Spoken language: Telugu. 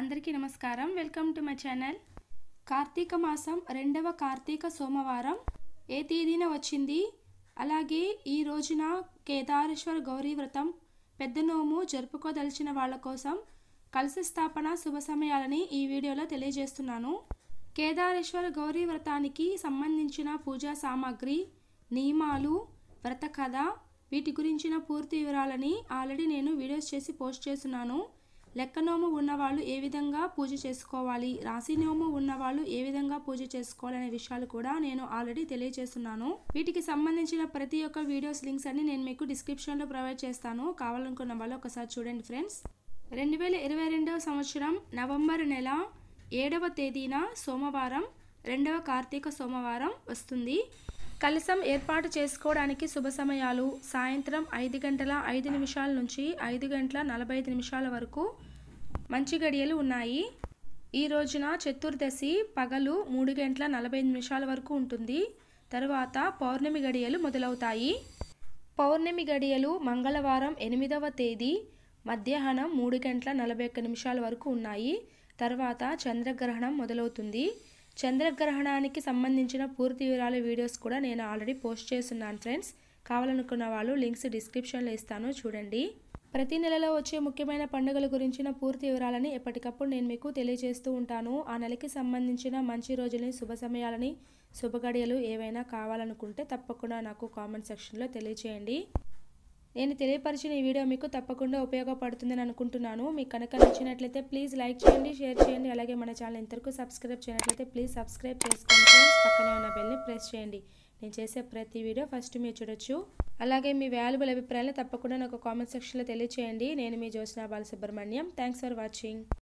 అందరికీ నమస్కారం। Welcome to my channel. Karthika మాసం రెండవ కార్తీక సోమవారం ఏ తేదీన వచ్చింది, అలాగే ఈ రోజున కేదారేశ్వర గౌరీ వ్రతం పెద్ద నోము జరుపుకోదలిచిన వాళ్ళ కోసం కలశ స్థాపన శుభ సమయాలని ఈ వీడియోలో తెలియజేస్తున్నాను। కేదారేశ్వర గౌరీ వ్రతానికి సంబంధించిన పూజా సామాగ్రి, నియమాలు, వ్రత కథ వీటి గురించిన పూర్తి వివరాలని ఆల్రెడీ నేను వీడియోస్ చేసి పోస్ట్ చేస్తున్నాను। లెక్క నోము ఉన్నవాళ్ళు ఏ విధంగా పూజ చేసుకోవాలి, రాశి నోము ఉన్నవాళ్ళు ఏ విధంగా పూజ చేసుకోవాలనే విషయాలు కూడా నేను ఆల్రెడీ తెలియజేస్తున్నాను। వీటికి సంబంధించిన ప్రతి ఒక్క వీడియోస్ లింక్స్ అన్ని నేను మీకు డిస్క్రిప్షన్లో ప్రొవైడ్ చేస్తాను, కావాలనుకున్న వాళ్ళు ఒకసారి చూడండి ఫ్రెండ్స్। 2022వ సంవత్సరం నవంబర్ నెల 7వ తేదీన సోమవారం రెండవ కార్తీక సోమవారం వస్తుంది। కలశం ఏర్పాటు చేసుకోవడానికి శుభ సమయాలు సాయంత్రం 5 గంటల 5 నిమిషాల నుంచి 5 గంటల 45 నిమిషాల వరకు మంచి గడియలు ఉన్నాయి। ఈ రోజున చతుర్దశి పగలు 3 గంటల 45 నిమిషాల వరకు ఉంటుంది। తర్వాత పౌర్ణమి గడియలు మొదలవుతాయి। పౌర్ణమి గడియలు మంగళవారం 8వ తేదీ మధ్యాహ్నం 3 గంటల 41 నిమిషాల వరకు ఉన్నాయి। తర్వాత చంద్రగ్రహణం మొదలవుతుంది। చంద్రగ్రహణానికి సంబంధించిన పూర్తి వివరాల వీడియోస్ కూడా నేను ఆల్రెడీ పోస్ట్ చేస్తున్నాను ఫ్రెండ్స్, కావాలనుకున్న వాళ్ళు లింక్స్ డిస్క్రిప్షన్లో ఇస్తాను చూడండి। ప్రతి నెలలో వచ్చే ముఖ్యమైన పండుగల గురించిన పూర్తి వివరాలని ఎప్పటికప్పుడు నేను మీకు తెలియజేస్తూ ఉంటాను। ఆ నెలకి సంబంధించిన మంచి రోజులని, శుభ సమయాలని, శుభగడియలు ఏవైనా కావాలనుకుంటే తప్పకుండా నాకు కామెంట్ సెక్షన్లో తెలియజేయండి। నేను తెలియపరిచిన ఈ వీడియో మీకు తప్పకుండా ఉపయోగపడుతుందని అనుకుంటున్నాను। మీకు కనుక నచ్చినట్లయితే ప్లీజ్ లైక్ చేయండి, షేర్ చేయండి, అలాగే మన ఛానల్ ఇంతవరకు సబ్స్క్రైబ్ చేయనట్లయితే ప్లీజ్ సబ్స్క్రైబ్ చేసుకోండి ఫ్రెండ్స్। పక్కనే ఉన్న బెల్ని ప్రెస్ చేయండి, నేను చేసే ప్రతి వీడియో ఫస్ట్ మీరు చూడొచ్చు। అలాగే మీ వాల్యుబుల్ అభిప్రాయాలను తప్పకుండా నాకు కామెంట్ సెక్షన్లో తెలియజేయండి। నేను మీ Jyotsna Balasubrahmanyam. Thanks for watching.